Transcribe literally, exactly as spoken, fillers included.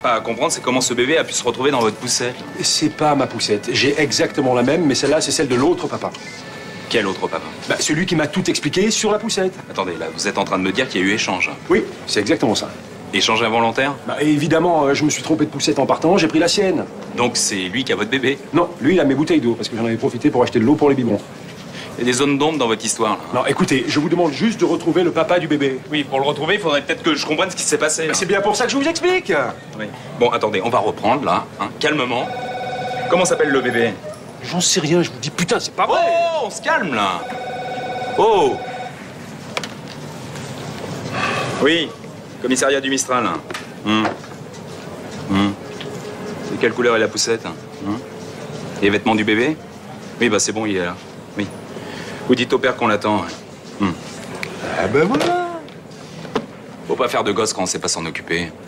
pas à comprendre, c'est comment ce bébé a pu se retrouver dans votre poussette. C'est pas ma poussette. J'ai exactement la même, mais celle-là, c'est celle de l'autre papa. Quel autre papa? Bah, celui qui m'a tout expliqué sur la poussette. Attendez, là, vous êtes en train de me dire qu'il y a eu échange. Oui, c'est exactement ça. Échange involontaire? Bah, évidemment, euh, je me suis trompé de poussette en partant, j'ai pris la sienne. Donc c'est lui qui a votre bébé? Non, lui, il a mes bouteilles d'eau, parce que j'en avais profité pour acheter de l'eau pour les biberons. Il y a des zones d'ombre dans votre histoire, là. Non, écoutez, je vous demande juste de retrouver le papa du bébé. Oui, pour le retrouver, il faudrait peut-être que je comprenne ce qui s'est passé. Bah, c'est bien pour ça que je vous explique. Oui. Bon, attendez, on va reprendre, là, hein, calmement. Comment s'appelle le bébé? J'en sais rien, je vous dis, putain, c'est pas vrai. Oh, on se calme, là. Oh. Oui, commissariat du Mistral. Hum. Hum. De quelle couleur est la poussette? Hum. Les vêtements du bébé? Oui, bah c'est bon, il est là. Oui. Vous dites au père qu'on l'attend. Hum. Ah ben voilà. Faut pas faire de gosse quand on sait pas s'en occuper.